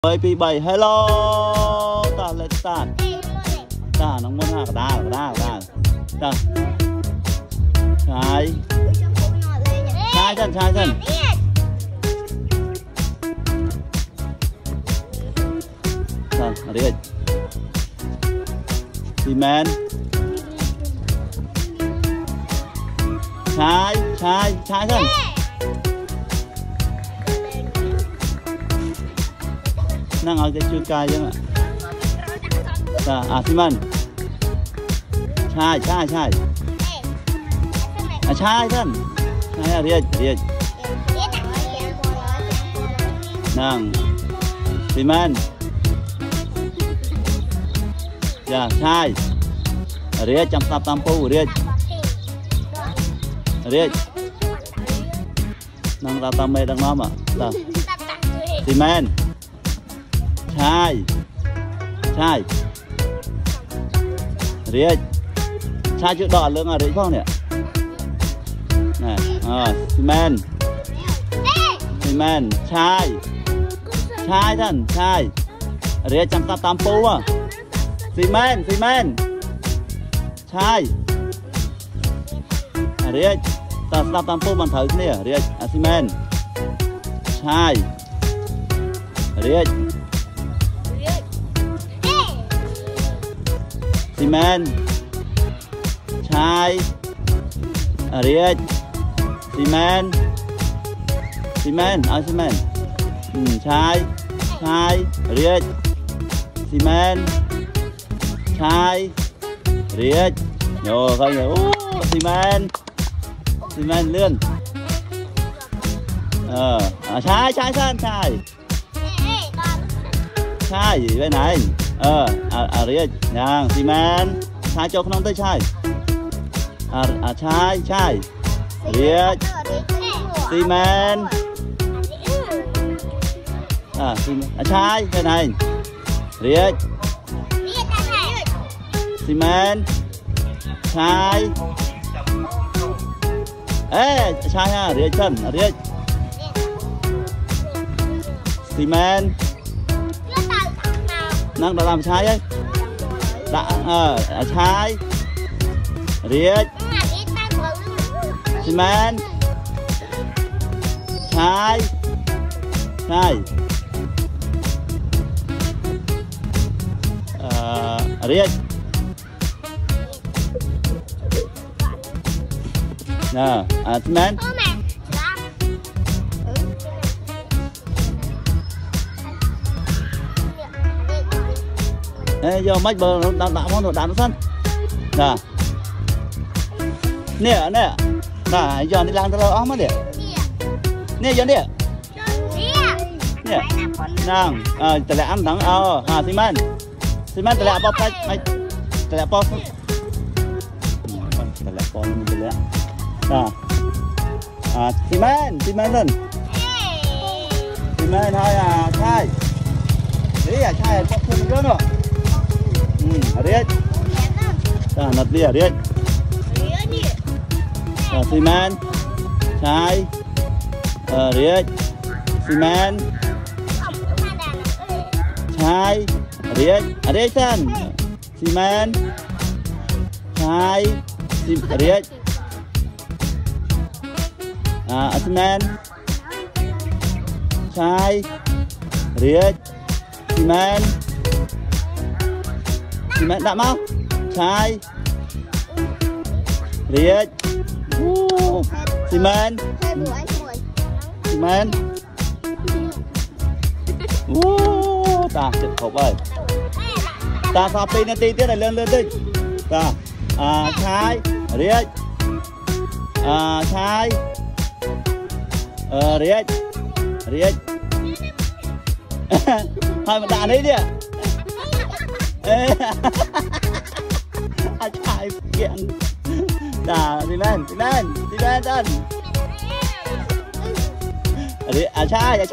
Ơi pi bảy hello ta lên ta ta nó muốn ha ta ta trái chân ta đi đi men trái chân năng ở cái chuôi cay chứ ạ. À Simon. Chai. À chai thân. Chai à riết. Năng. Simon. Dạ chai. Riết chăm sóc tam pu riết. Năng ta tam mê đang nóm ạ. Simon. Chai riết chai chữ đỏ lưng ở đấy không nè này Simon chai thân chai riết chăm sóc tam pu à Simon chai riết ta sắp tam pu bằng thử nè riết Simon chai riết Simon chai riết Simon chai riết Simon chai riết nhô coi nhỉ Simon lươn chai gì bên này riết nhang Simon chai cho không tới chai chai riết Simon chai bên này riết Simon chai chai ha riết chân riết Simon năng đã làm chai ấy chai riết Simon chai riết nè Simon giờ mấy bờ nó tạo món đồ đá nó sân nè giờ đi làm tao áo mất nè giờ nè nàng tao lại ăn thắng Simon tao lại bóp tay mày tao lại bóp mình lại Simon lên Simon thôi chai đấy chai bóp thêm nữa rồi riết nặt đi riết Simon chai riết Simon chai riết chân Simon chai riết Simon chai riết Simon đã mau chai riết Simon ta chụp hộp ơi ta sao pin nó tí tiết này lên đi ta chai riết chai riết thôi mà đạn đấy đi chai kiện Simon chân chai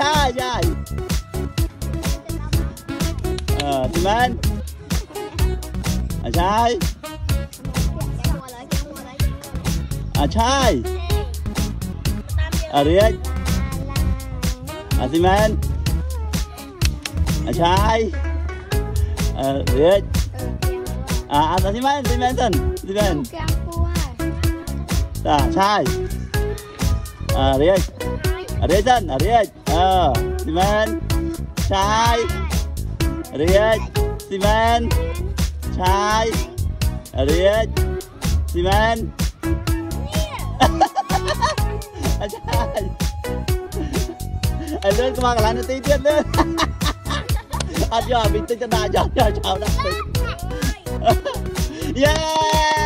Simon chai chai riết Simon ใช่เรียกที่แม่ที่แม่ตันที่แม่ใช่เรียกตันเรียกที่แม่ใช่เรียกที่แม่ใช่เรียกที่แม่ใช่เลื่อนก็มากับร้านตีเตี้ยเลื่อนยอดบินตึ้งจะได้ยอดชาวได้เย้